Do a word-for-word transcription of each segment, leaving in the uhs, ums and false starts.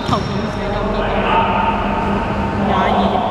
頭點寫有啲廿二。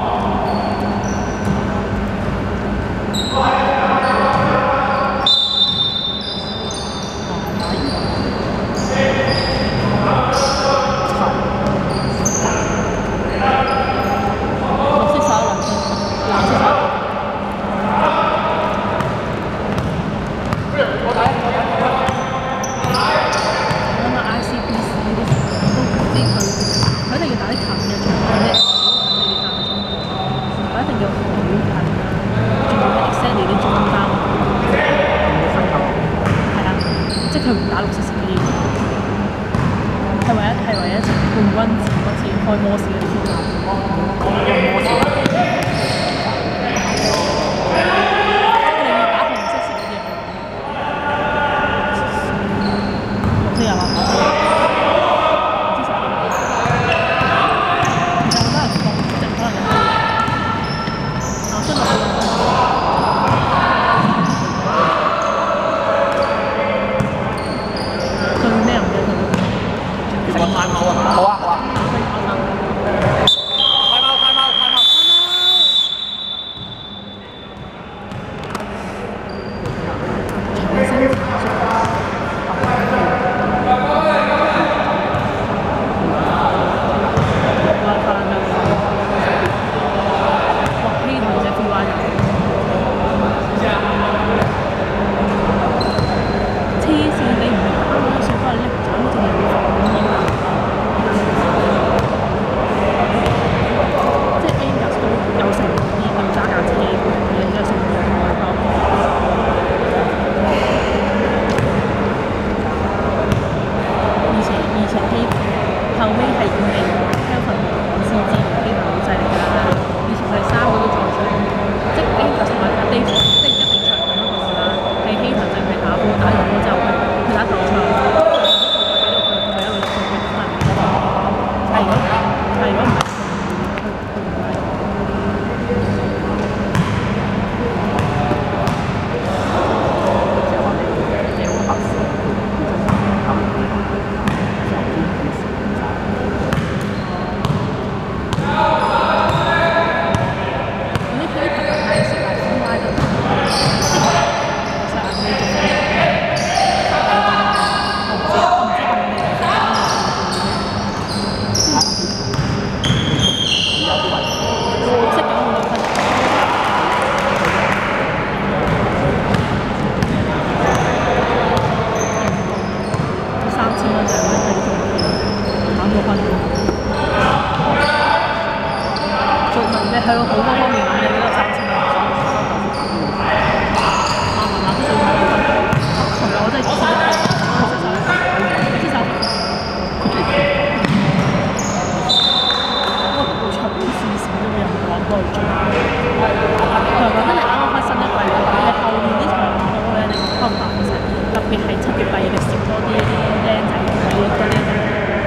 佢唔打六十四嘅嘢，係唯一係唯一冠軍戰嗰次開摩士嗰啲先打，用摩士。你要打紅色色嗰啲啊？綠色又話打。其實好多人講，即係可能有啲，我真係。好啊好啊！開貓開貓開貓！向好多方面諗嘅呢個三千蚊，啊慢慢都想睇到，同埋我真係知道，知手，我唔長試試都冇人講過去做。佢話覺得你啱啱開新一季，你後面啲場波咧，你開唔到其實，特別係七月八月，你少多啲僆仔睇多啲僆仔。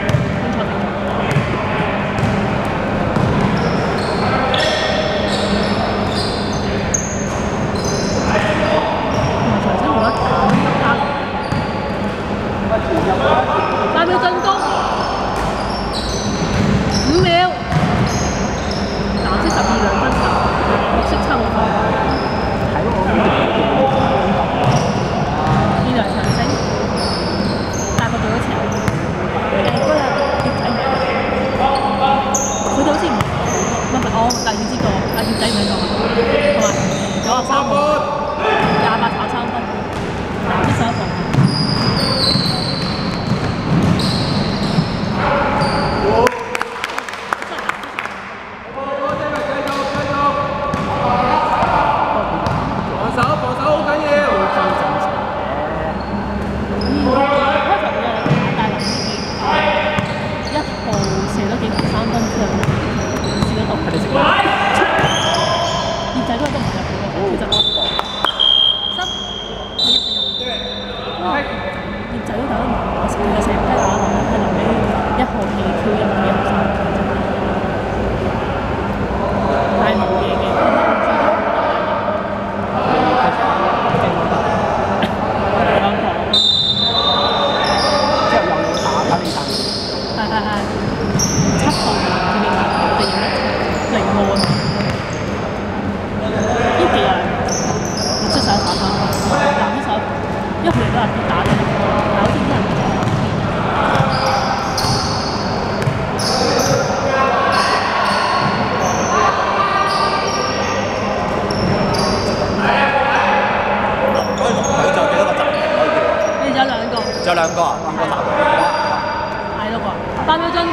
八秒進攻，五秒，藍色十二兩分球，綠色七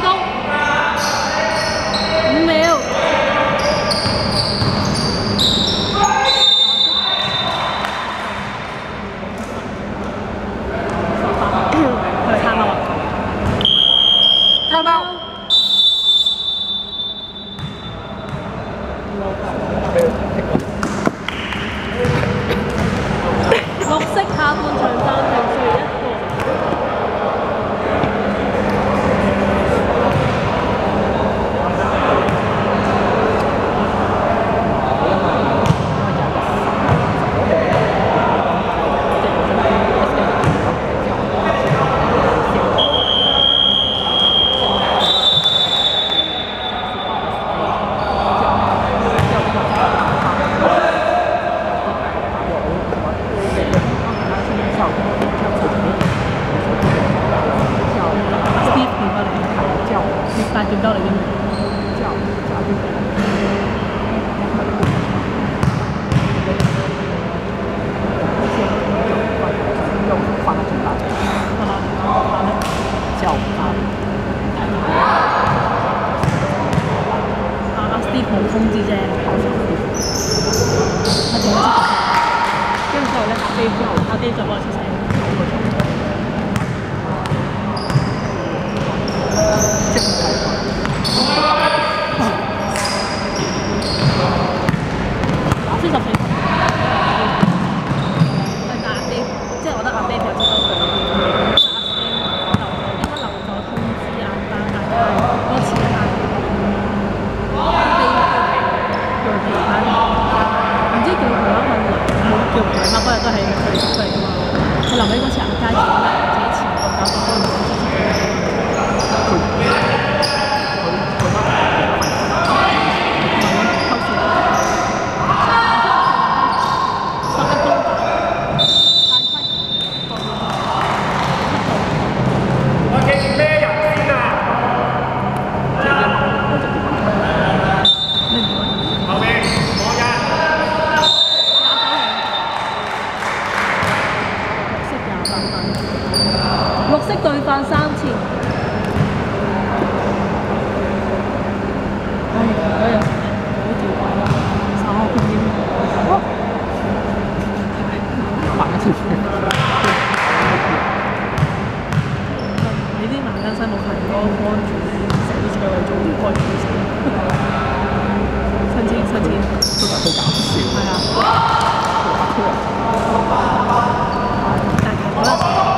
攻，五秒。佢攤啊！ 攤貓。 綠色下半場暫停輸一個。但係點鳩嚟嘅？阿 Steve 冇通知啫，我點知？跟住之後咧，阿 Dave 之後，阿 Dave 就幫我出聲。打先十四分，但係阿 Dave 即係我覺得阿 Dave 又執得好啲。阿 Sam 留應該留咗通知阿丹，大家嗰次啊，阿 Dave 叫其他人，唔知叫佢乜乜冇叫佢乜，嗰日都係佢哋出嚟㗎嘛。佢臨尾嗰次阿佳自己自己前度搞到嗰陣時先至綠色對犯三次，唉，而家有時好調位啦，三分鐘，哦，慢一次，你啲馬根西冇睇嗰個幫住你寫啲車位做開住先，新千新千，都係好搞笑，係啊，但係嗰陣時。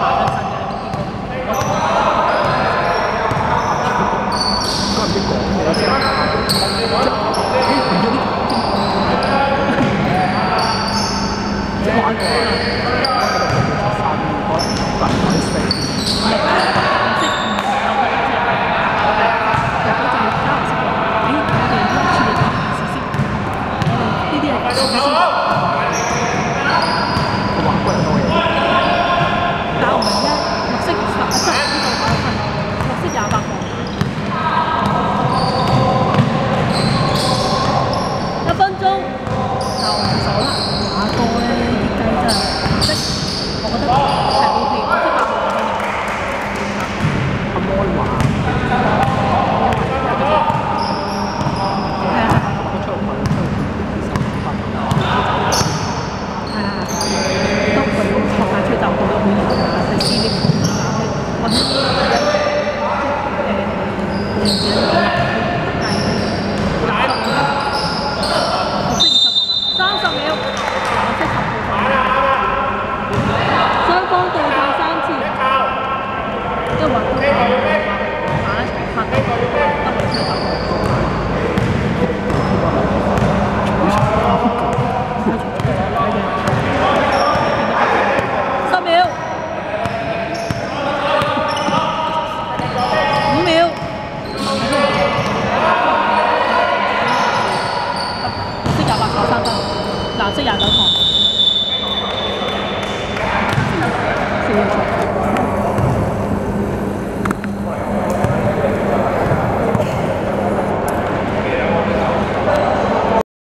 藍色廿九項。